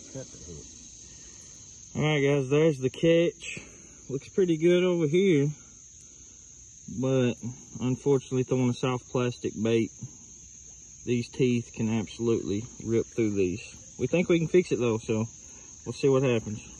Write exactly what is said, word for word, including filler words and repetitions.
cut the hook. All right, guys, there's the catch. Looks pretty good over here, but unfortunately, throwing a soft plastic bait, these teeth can absolutely rip through these. We think we can fix it though, so we'll see what happens.